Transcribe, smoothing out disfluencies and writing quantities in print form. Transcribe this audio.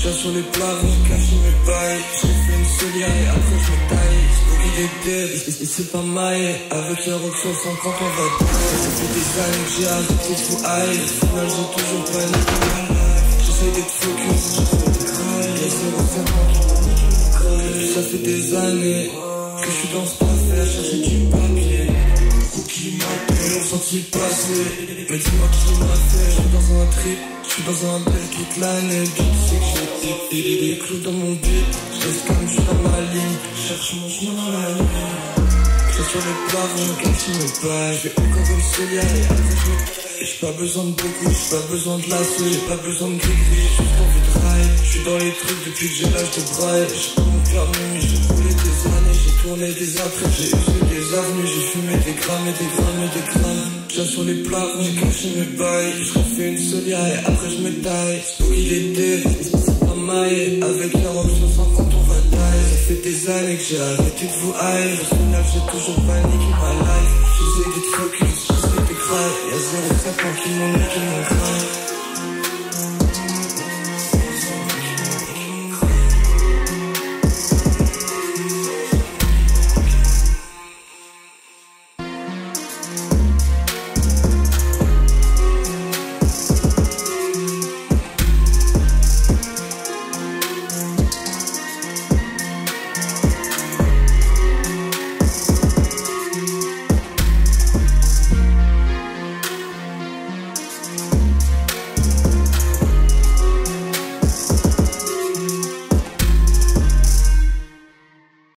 J'ai sur les plats, je cache mes bails. J'ai fait une solière et après je me taille. Spooky des dead, et c'est pas maille. Avec la rock 60 quand on va tailler. Ça fait des années que j'ai arrêté de tout haïr. Au final j'ai toujours paniqué ma life. J'essaie d'être focus, j'essaie de craindre. Y'a 0,50. Ça fait des années que je suis dans cette affaire, chercher du papier. Qui m'appelle, on senti le passé. Mais dis-moi qui m'a fait. Je suis dans un trip, je suis dans un bel toute l'année. Tu sais que j'ai des clous dans mon beat. Je reste comme je suis dans ma ligne. Je cherche mon chemin dans la nuit. J'ai sur les plafonds, comme si mes pas. Je vais encore comme Célia et après je me. J'ai pas besoin de beaucoup, j'ai pas besoin de lasso, j'ai pas besoin de gris-gris, j'ai juste envie de ride. Je suis dans les trucs depuis que j'ai l'âge de braille. J'ai pas mon permis, j'ai roulé des années, j'ai tourné des attraits, j'ai usé des avenues, j'ai fumé des grammes et des grammes et des grammes. J'ai sur les plafonds, j'ai caché mes bails. Je refais une solière et après je me taille. Spooky l'été, c'est pas maille. Avec la robe 60 quand on va taille. Ça fait des années que j'ai arrêté de vous haïr. Au final j'ai toujours paniqué ma life. J'essaie d'être focus, j'essaie de craindre. Y'a 0,50 qui m'en nique mon crâne.